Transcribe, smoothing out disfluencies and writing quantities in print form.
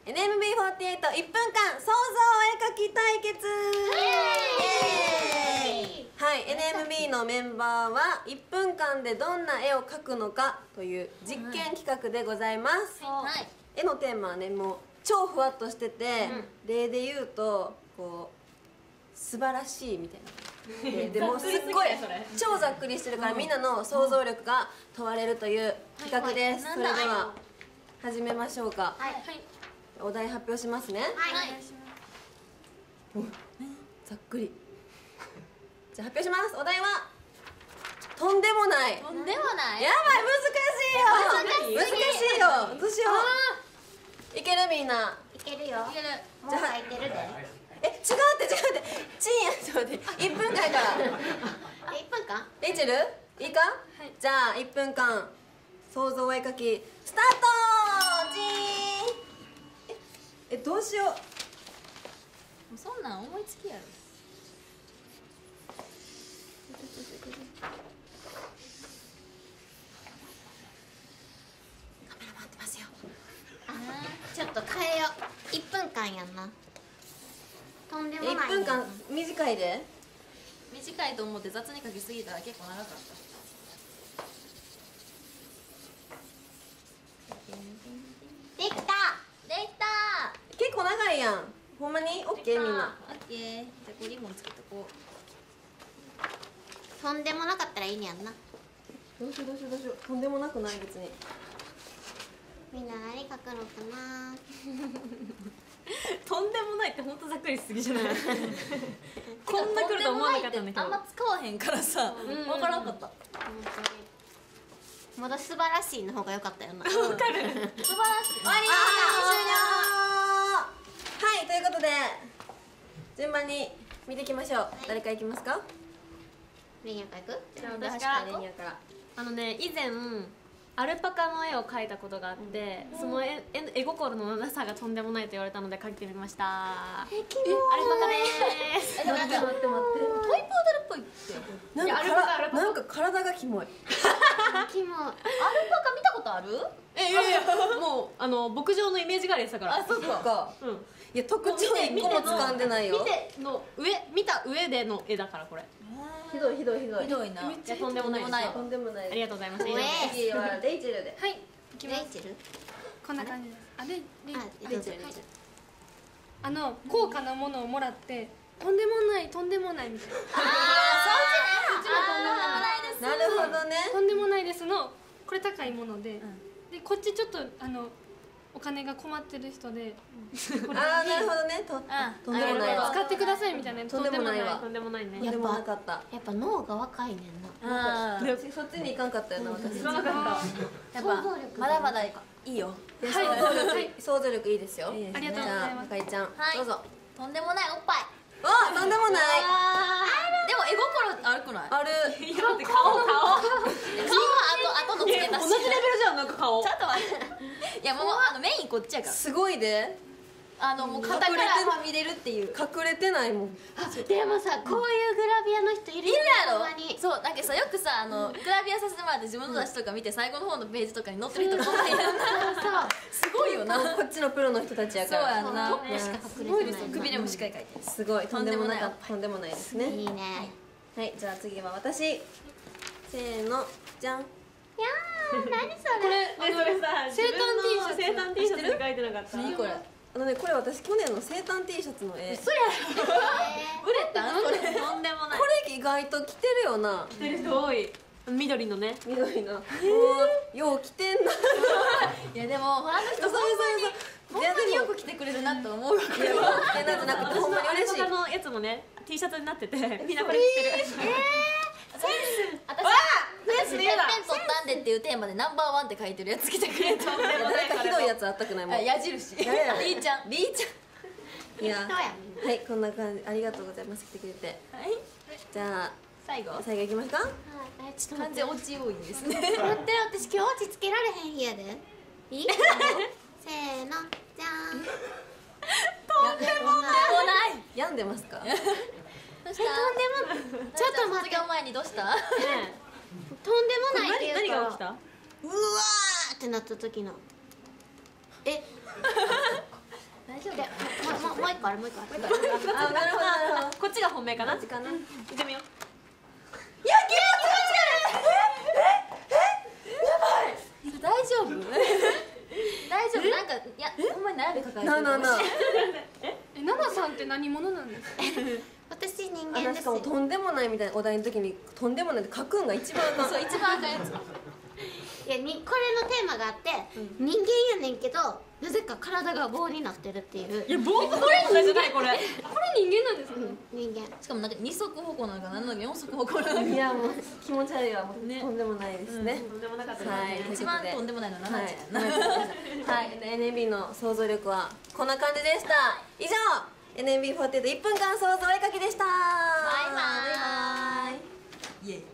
NMB48 1分間想像絵描き対決。はい、NMB のメンバーは1分間でどんな絵を描くのかという実験企画でございます。絵のテーマはね、もう超ふわっとしてて、例で言うとこう素晴らしいみたいなでもすっごい超ざっくりしてるから、みんなの想像力が問われるという企画です。それでは始めましょうか。お題発表しますね。ざっくり。じゃあ発表します。お題はとんでもない。とんでもない。やばい、難しいよ。難しいよ。どうしよう。いけるみんな。 いけるよ。もう書いてるで。 違うってチンや。ちょっと待って。1分間から。 1分間？ レイチェルいいか？じゃあ1分間想像絵描きスタート。チーン。どうしよう。 そんなん思いつきやろ。 カメラ回ってますよ。 ちょっと変えよう。1分間やんな。とんでもない。 1分間短いで。 短いと思って雑に書きすぎたら結構長かった。 できた。 できた。 結構長いやん。ほんまに？オッケーみんな。 オッケー。じゃあこれリボンつけとこう。 とんでもなかったらいいねやんな。 どうしよう。とんでもなくない別に。 みんな何書くのかな。 とんでもないって本当ざっくりしすぎじゃない？こんな来ると思わなかったんだけど。あんま使わへんからさ、わからんかった。 まだ素晴らしいの方が良かったよな。 わかる。素晴らしい。終わり。 終了。はい、ということで順番に見ていきましょう。誰からいきますか？ レニャからいく？ じゃあ私から。 レニアから。 以前アルパカの絵を描いたことがあって、その絵心のなさがとんでもないと言われたので描いてみました。アルパカでーす。 待って。 トイプードルっぽいって。 なんか体がキモい。 キモ。 アルパカ見たことある？いやもう牧場のイメージがあるやつだから。あ、そうか。 いや、特徴1個も掴んでないよ。 見た上での絵だからこれ。 ひどいひどいな。じゃとんでもないですよ。 とんでもない。 ありがとうございました。 次はレイチェルで。 はい、いきます。 レイチェル？ こんな感じです。 レイチェル。 高価なものをもらってとんでもないみたいな。 なるほどね。 とんでもないですのこれ高いもので、でこっちちょっとお金が困ってる人で、 なるほどね。とんでもないわ。 使ってくださいみたいな。 とんでもないわ。 とんでもないね。 とんでもなかった。 やっぱ脳が若いねんな。 そっちに行かんかったよな、私。 やっぱまだまだいいよ。 想像力いいですよ。 ありがとうございます。 あかりちゃん、どうぞ。 とんでもないおっぱい。 お、とんでもない。 でも絵心あるくない？ ある。 顔は後のつけたし。同じレベルじゃん、なんか顔。ちょっと待って。いやもうメインこっちやから。 すごいで。 もう肩からは見れるっていう。 隠れてないもん。 でもさ、こういうグラビアの人いるやろ。そう、なんかさ、よくさグラビアさせてもらって自分の雑誌とか見て最後の方のページとかに載ってる人こんなんやんな。すごいよな。 こっちのプロの人たちやから。 そうやんな。 トップしか隠れてない。 くびれもしっかり描いてる。 すごい、とんでもないですね。 いいね。 はい、じゃあ次は私。せーの、じゃん。 いやー、何それ。 これさ、生誕 T シャツで描いてなかった。何これ？ これ私去年の生誕 T シャツの絵。 嘘や。売れた？これとんでもない。 これ意外と着てるよな。 着てる人多い。緑のね。 緑の。よう着てんな。 いやでもあの人ほんまによく着てくれるなと思うわけよ。 着てなくなくてほんまに嬉しい。 アルパカのやつもね T シャツになっててみんなこれ着てる。私ペン取ったんでっていうテーマでナンバーワンって書いてるやつ着てくれた。 誰かひどいやつあったくないもん。 矢印。リーちゃん。 いや、はい、こんな感じ。ありがとうございます。来てくれて。じゃあ最後いきますか。 ちょっと完全落ち多いんですね。 待って、私今日落ち着けられへん日やで。いい？せーの、じゃーん。 とんでもない。 病んでますか？ どうした？ ちょっと待って。 卒業前にどうした？ とんでもないっていうか。 何が起きた？ うわーってなった時の。 一個あるもう一個あるあ、なるほどなるほど。 こっちが本命かな。 こっちかな。 行ってみよう。 大丈夫大丈夫、なんかいやほんまに悩み抱えてるなあなあなあ。 ナナさんって何者なんですか？ 私人あ、 間ですよ。 しかもとんでもないみたいなお題の時にとんでもないって書くんが一番あかん。 そう一番赤いやつ。 いやこれのテーマがあって、人間やねんけどなぜか体が棒になってるっていう。 いや棒これじゃないこれ。 これ人間なんですか？ 人間。 しかもなんか二足歩行なのか何なのか四足歩行なのか。 いやもう気持ち悪いわ。もうとんでもないですね。 とんでもなかったはい。 ね。 一番とんでもないのはナナちゃんやな。 はい、NMB の想像力はこんな感じでした。以上 NMB48 1分間想像絵描きでした。バイバイ。 イエイ。